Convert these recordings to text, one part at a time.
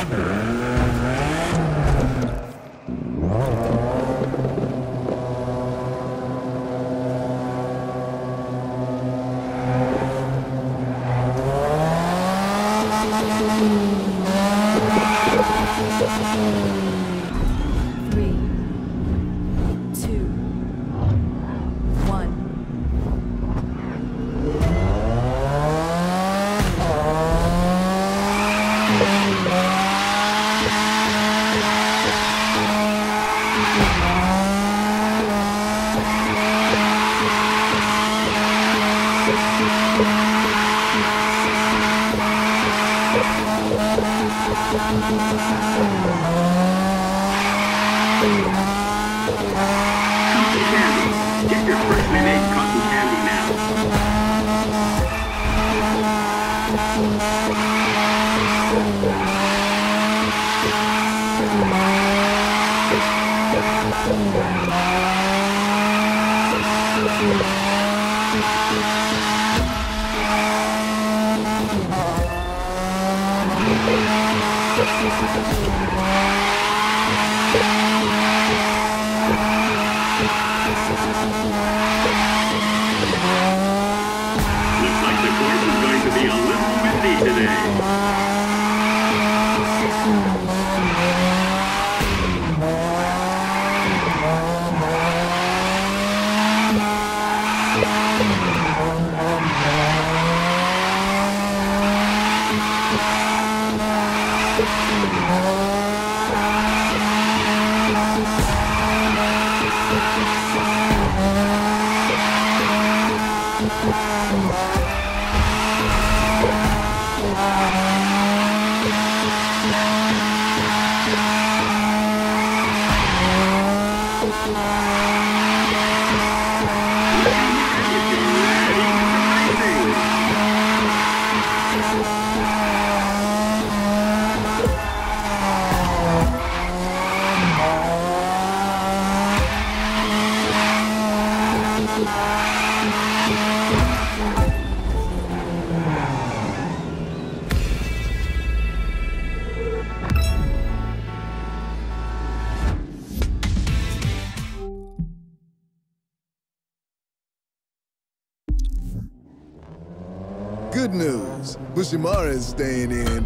Good news. Bushimara is staying in.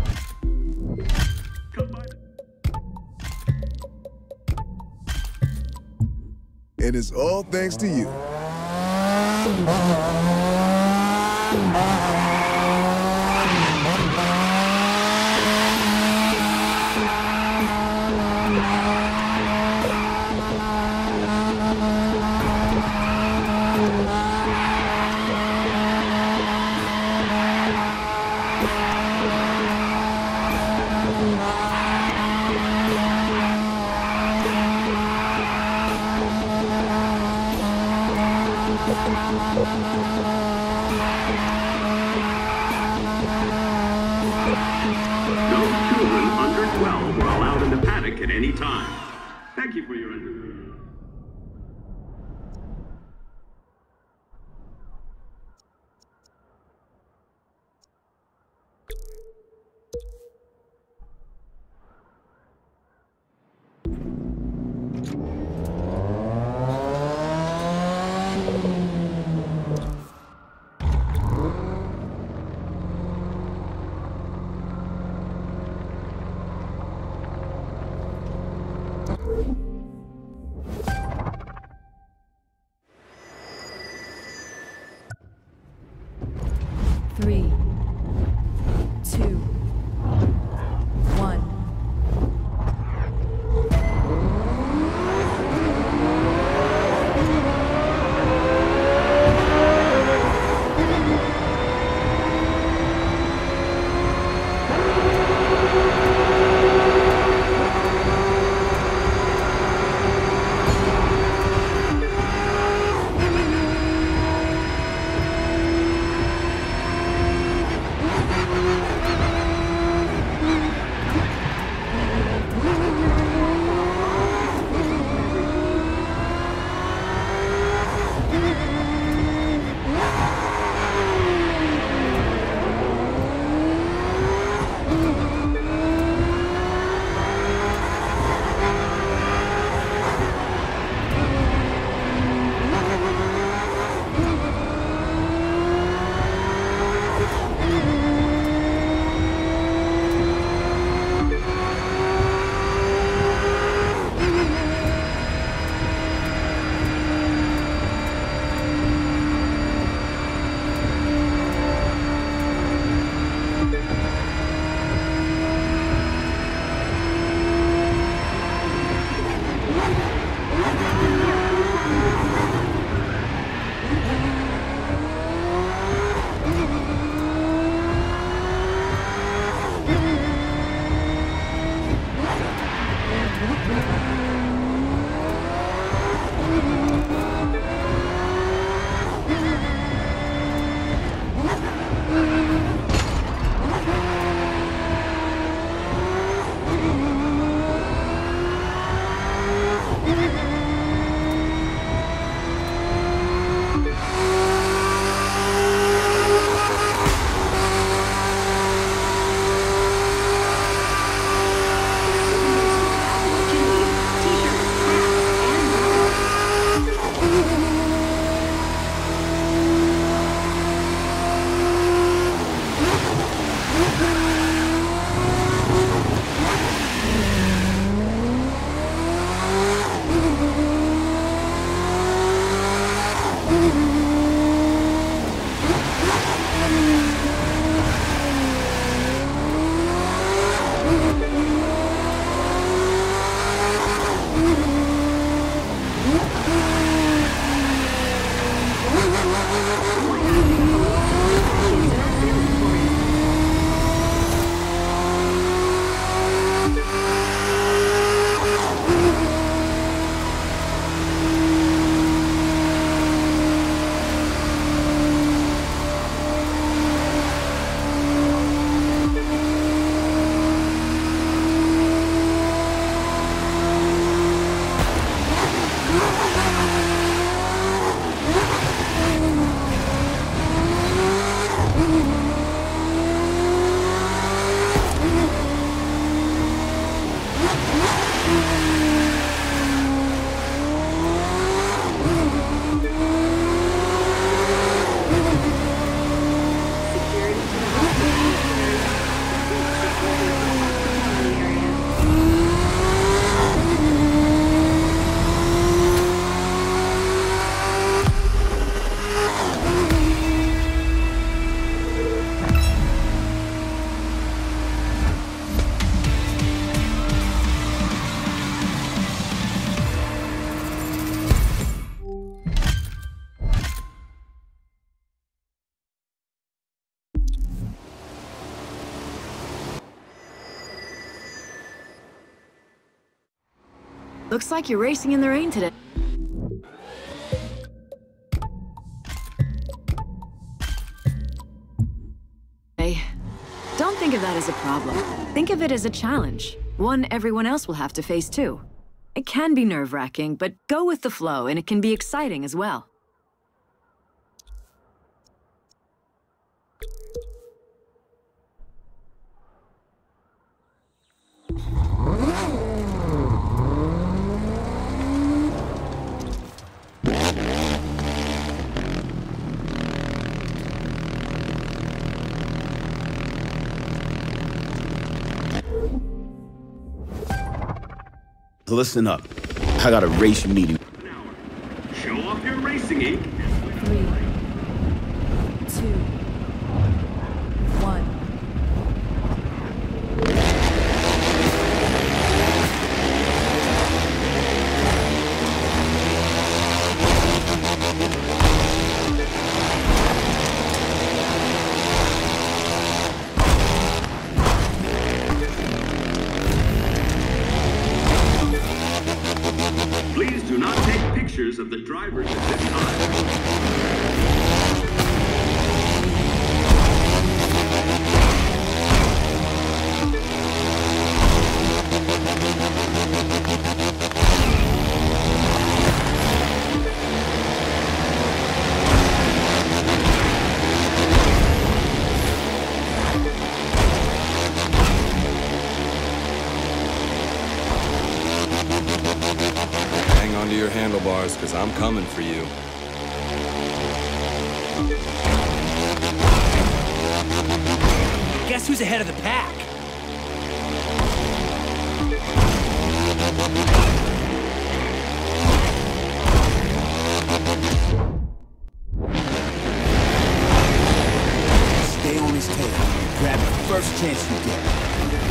And it's all thanks to you. At any time. Thank you for your understanding. Looks like you're racing in the rain today. Don't think of that as a problem. Think of it as a challenge. One everyone else will have to face too. It can be nerve-wracking, but go with the flow, and it can be exciting as well. Listen up. I got a race meeting. Show off your racing ink. 3, 2, 1. Please do not take pictures of the drivers at this time. Hang on to your handlebars, because I'm coming for you. Guess who's ahead of the pack? Stay on his tail. Grab the first chance you get.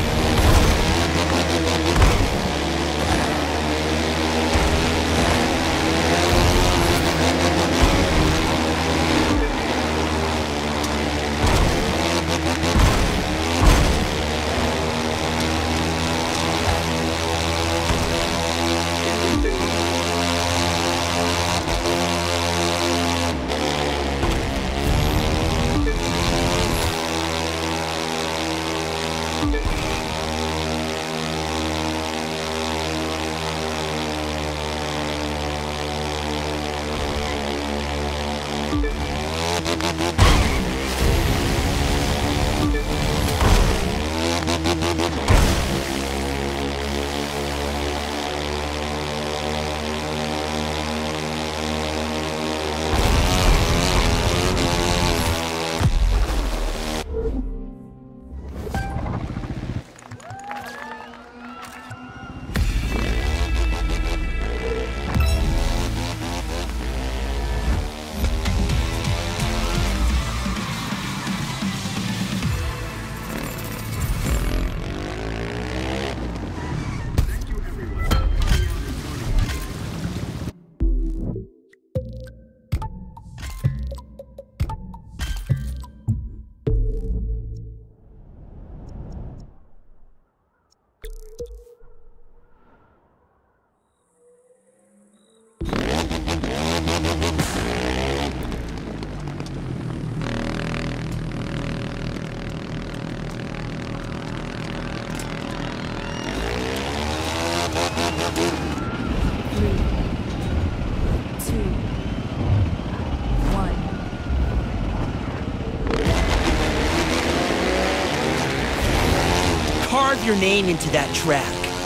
Carve your name into that track.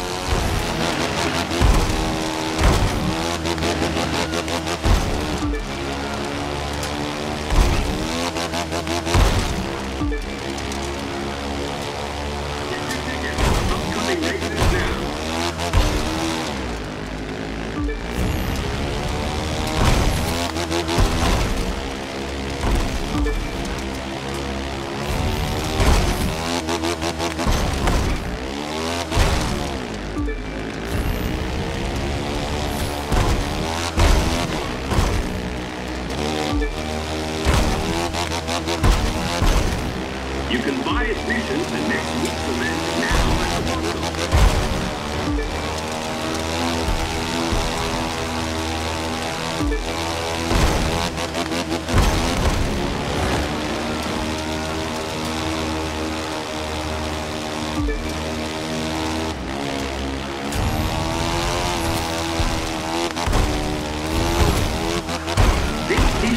Upcoming races now. You can buy admission to next week's event now at the Walk-Up.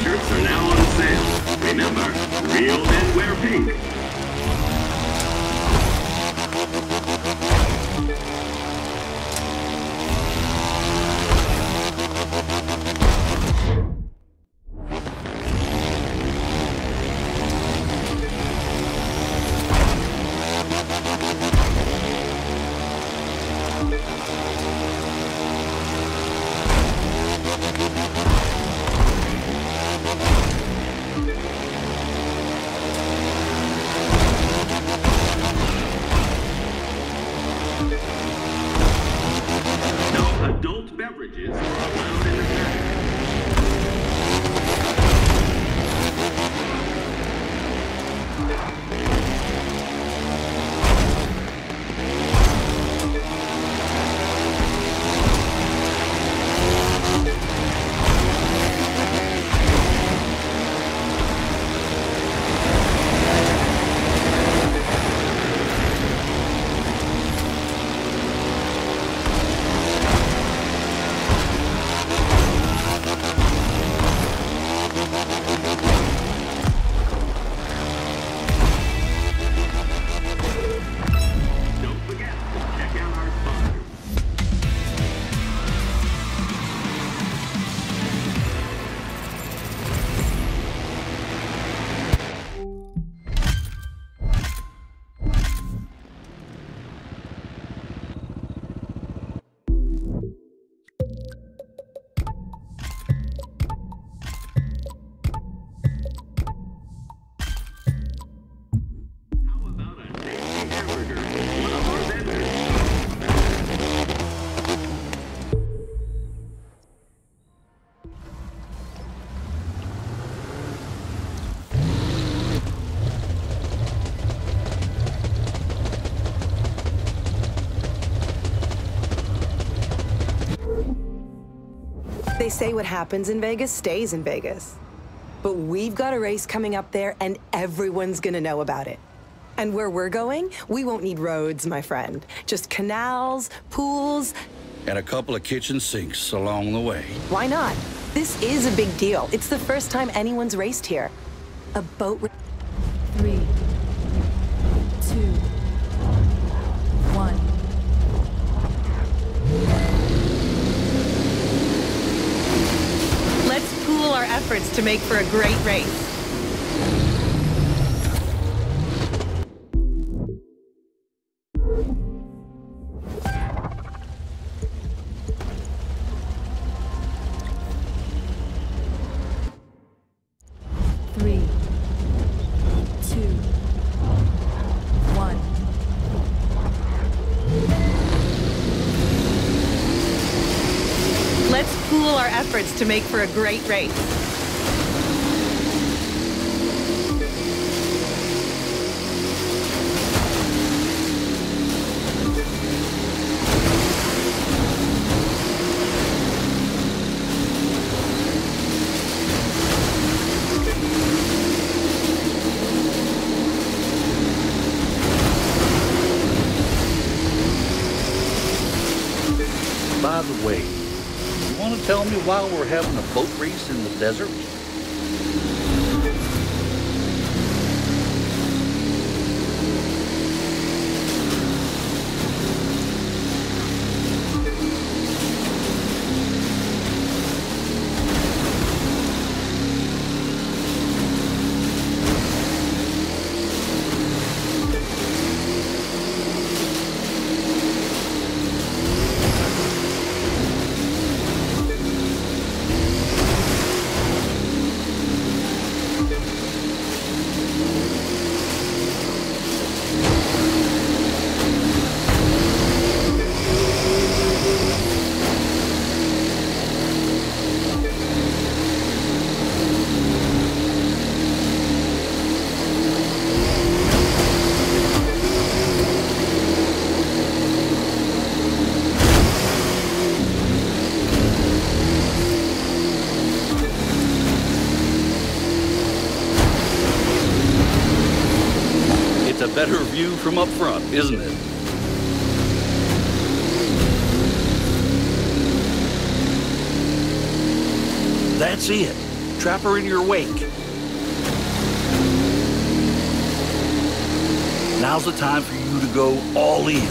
T-shirts are now on sale. Remember, real men wear pink. Adult beverages are allowed in the paddock. Don't forget to check out our sponsors. How about a tasty hamburger from one of our vendors? They say what happens in Vegas stays in Vegas. But we've got a race coming up there, and everyone's gonna know about it. And where we're going, we won't need roads, my friend. Just canals, pools. And a couple of kitchen sinks along the way. Why not? This is a big deal. It's the first time anyone's raced here. A boat race. 3, 2, 1. Let's pool our efforts to make for a great race. Three, 2, 1. Let's pool our efforts to make for a great race. By the way, you want to tell me why we're having a boat race in the desert? It's a better view from up front, isn't it? That's it. Trap her in your wake. Now's the time for you to go all in.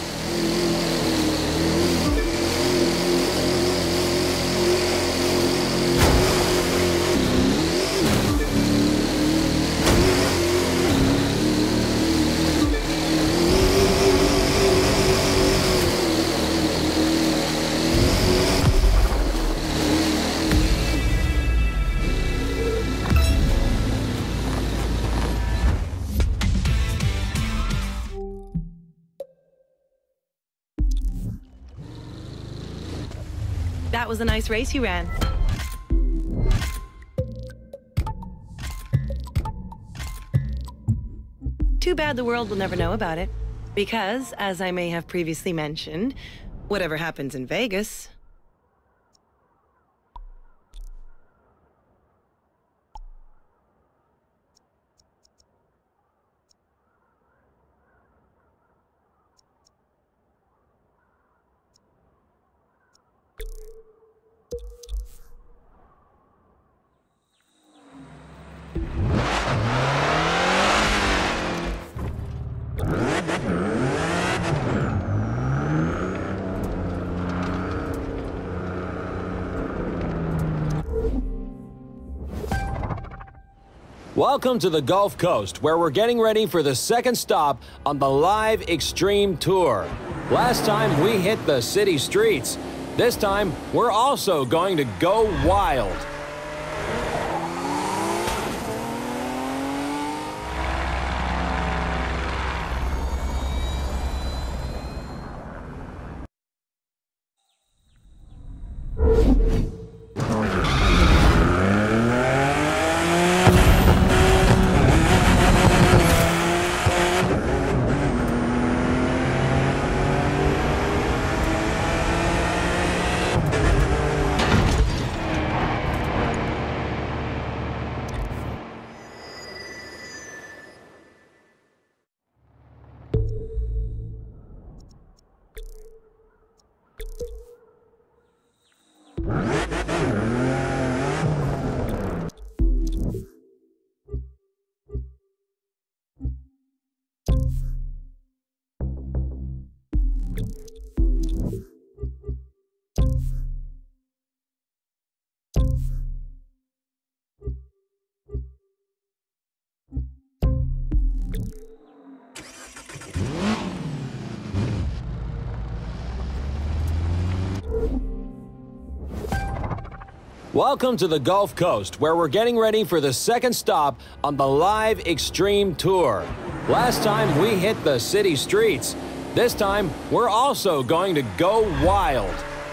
That was a nice race you ran. Too bad the world will never know about it. Because, as I may have previously mentioned, whatever happens in Vegas... Welcome to the Gulf Coast, where we're getting ready for the second stop on the Live Extreme Tour. Last time we hit the city streets. This time, we're also going to go wild. Welcome to the Gulf Coast, where we're getting ready for the second stop on the Live Extreme Tour. Last time we hit the city streets. This time, we're also going to go wild.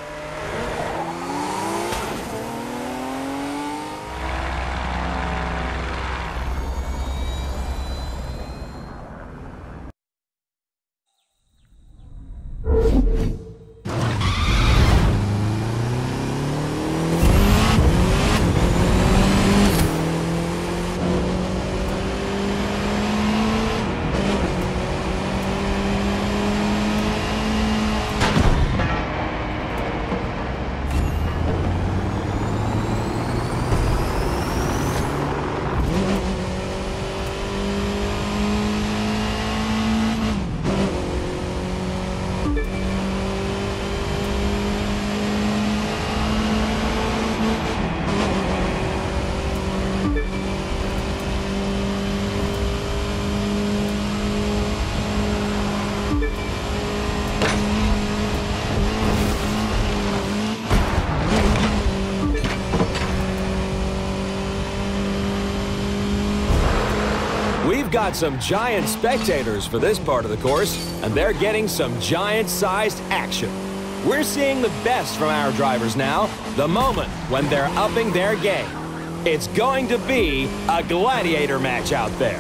We've got some giant spectators for this part of the course, and they're getting some giant-sized action. We're seeing the best from our drivers now, the moment when they're upping their game. It's going to be a gladiator match out there.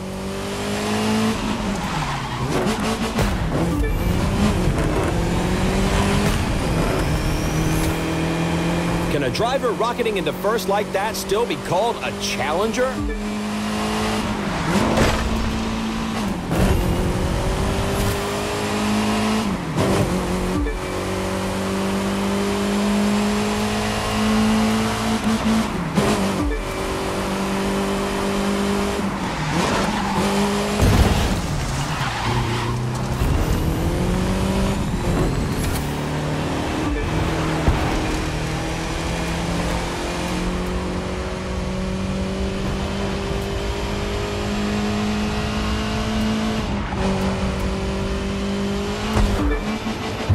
Can a driver rocketing into first like that still be called a challenger?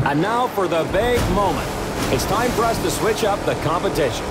And now for the big moment. It's time for us to switch up the competition.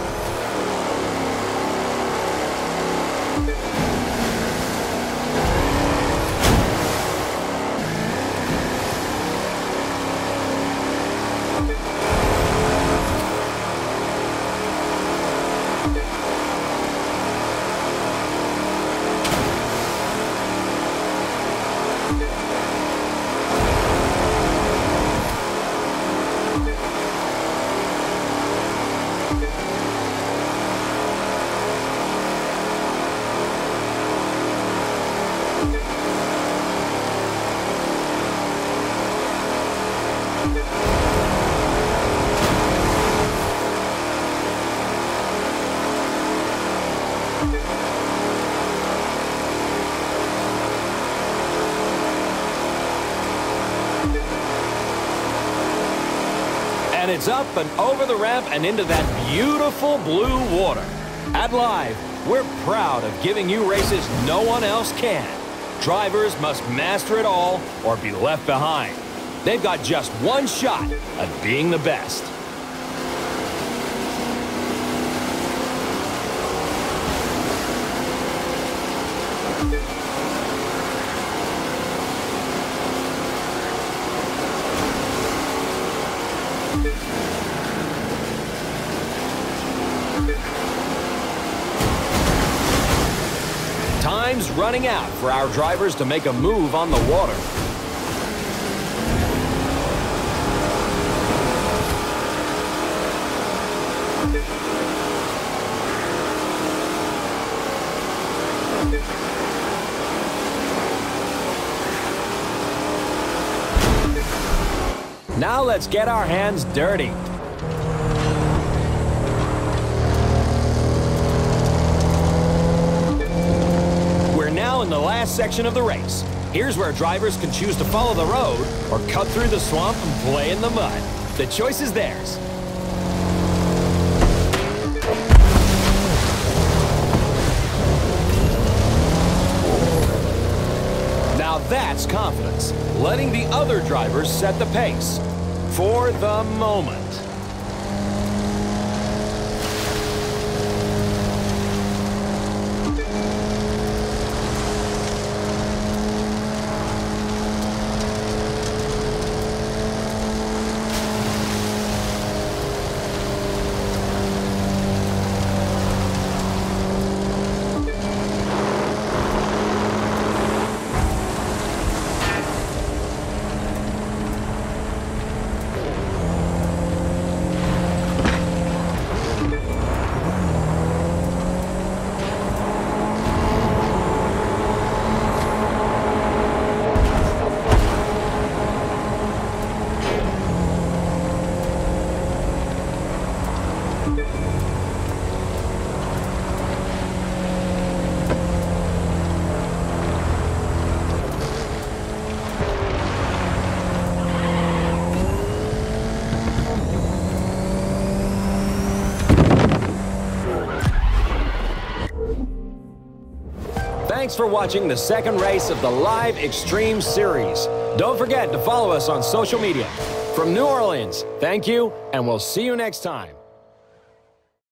And it's up and over the ramp and into that beautiful blue water. At Live, we're proud of giving you races no one else can. Drivers must master it all or be left behind. They've got just one shot at being the best. Time's running out for our drivers to make a move on the water. Now let's get our hands dirty. In the last section of the race. Here's where drivers can choose to follow the road or cut through the swamp and play in the mud. The choice is theirs. Now that's confidence, letting the other drivers set the pace for the moment. Thanks for watching the second race of the Live Extreme Series. Don't forget to follow us on social media. From New Orleans, thank you, and we'll see you next time.